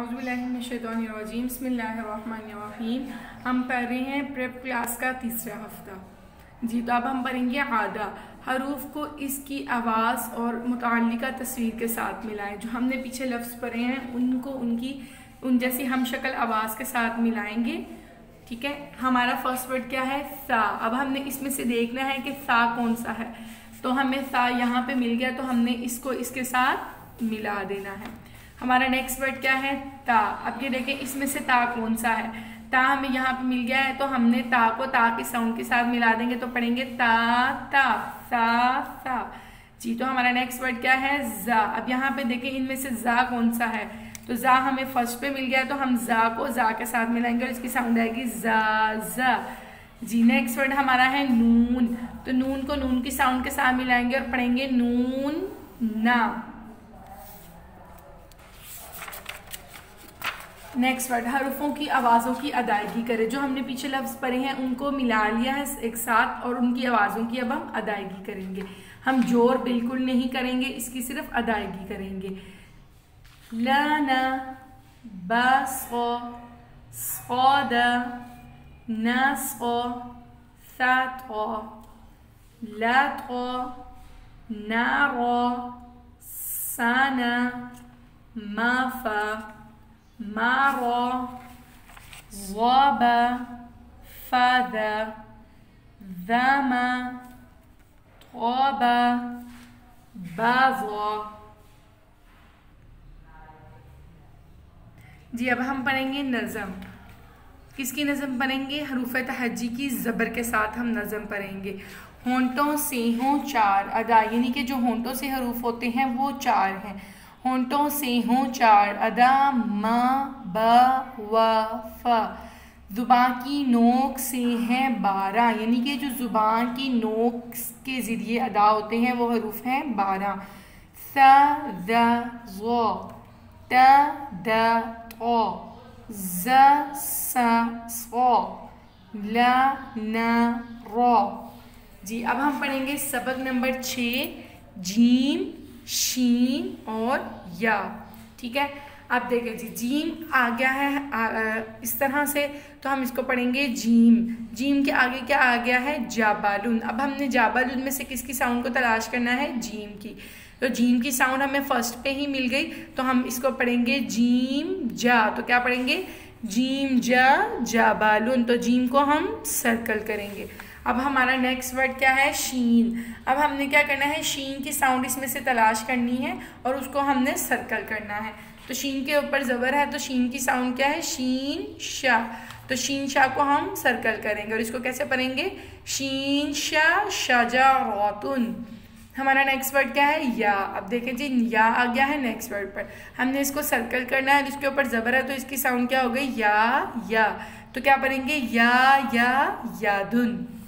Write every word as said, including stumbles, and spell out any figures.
औज़ुबिल्लाहिमिनश्शैतानिर्रजीम बिस्मिल्लाहिर्रहमानिर्रहीम। हम पढ़ रहे हैं प्रेप क्लास का तीसरा हफ्ता जी। तो अब हम पढ़ेंगे आदा हरूफ को इसकी आवाज़ और मुताल्लिका तस्वीर के साथ मिलाएं। जो हमने पीछे लफ्ज़ पढ़े हैं उनको उनकी उन जैसी हम शक्ल आवाज़ के साथ मिलाएंगे। ठीक है, हमारा फर्स्ट वर्ड क्या है? सा। अब हमने इसमें से देखना है कि सा कौन सा है। तो हमें सा यहाँ पे मिल गया तो हमने इसको इसके साथ मिला देना है। हमारा नेक्स्ट वर्ड क्या है? ता। अब ये देखें इसमें से ता कौन सा है? ता हमें यहाँ पे मिल गया है तो हमने ता को ता के साउंड के साथ मिला देंगे तो पढ़ेंगे ता ता सा सा जी। तो हमारा नेक्स्ट वर्ड क्या है? जा। अब यहाँ पे देखें इनमें से जा कौन सा है? तो जा हमें फर्स्ट पे मिल गया तो हम जा को जा के साथ मिलाएंगे और इसकी साउंड आएगी जा जा जी। नेक्स्ट वर्ड हमारा है नून। तो नून को नून की साउंड के साथ मिलाएंगे और पढ़ेंगे नून ना। नेक्स्ट वर्ड हरूफों की आवाज़ों की अदायगी करें। जो हमने पीछे लफ्ज़ पढ़े हैं उनको मिला लिया है एक साथ और उनकी आवाज़ों की अब हम अदायगी करेंगे। हम जोर बिल्कुल नहीं करेंगे, इसकी सिर्फ अदायगी करेंगे। लाना बासो सौदा नासो सातो लातो नारो साना माफा मारो ज़ाबा फादा ज़ामा तौबा बाज़ा जी। अब हम पढ़ेंगे नज़म। किसकी नज़म पढ़ेंगे? हरूफ तहज्जी की ज़बर के साथ हम नज़म पढ़ेंगे। होंठों से हों चार अदा, यानी कि जो होंठों से हरूफ होते हैं वो चार हैं। होंठों से हों चार अदा मा बा वा फा। ज़ुबान की नोक से हैं बारह, यानी कि जो ज़ुबान की नोक के ज़रिए अदा होते हैं वो हरूफ हैं बारह। सा दा ज़ो ता दा तो ज़ा सा सो ला ना रो जी। अब हम पढ़ेंगे सबक नंबर छः जीम शीन और या। ठीक है, अब देखें जी जीम आ गया है आ, आ, इस तरह से तो हम इसको पढ़ेंगे जीम। जीम के आगे क्या आ गया है? जाबालुन। अब हमने जाबालुन में से किसकी साउंड को तलाश करना है? जीम की। तो जीम की साउंड हमें फर्स्ट पे ही मिल गई तो हम इसको पढ़ेंगे जीम जा। तो क्या पढ़ेंगे? जीम जा जाबालुन। तो जीम को हम सर्कल करेंगे। अब हमारा नेक्स्ट वर्ड क्या है? शीन। अब हमने क्या करना है? शीन की साउंड इसमें से तलाश करनी है और उसको हमने सर्कल करना है। तो शीन के ऊपर ज़बर है तो शीन की साउंड क्या है? शीन शाह। तो शीन शाह को हम सर्कल करेंगे और इसको कैसे पढ़ेंगे? शीन शाह शजारतुन। हमारा नेक्स्ट वर्ड क्या है? या। अब देखें जी या आ गया है नेक्स्ट वर्ड पर, हमने इसको सर्कल करना है। इसके ऊपर ज़बर है तो इसकी साउंड क्या हो गई? या या। तो क्या पढ़ेंगे? या या यादुन।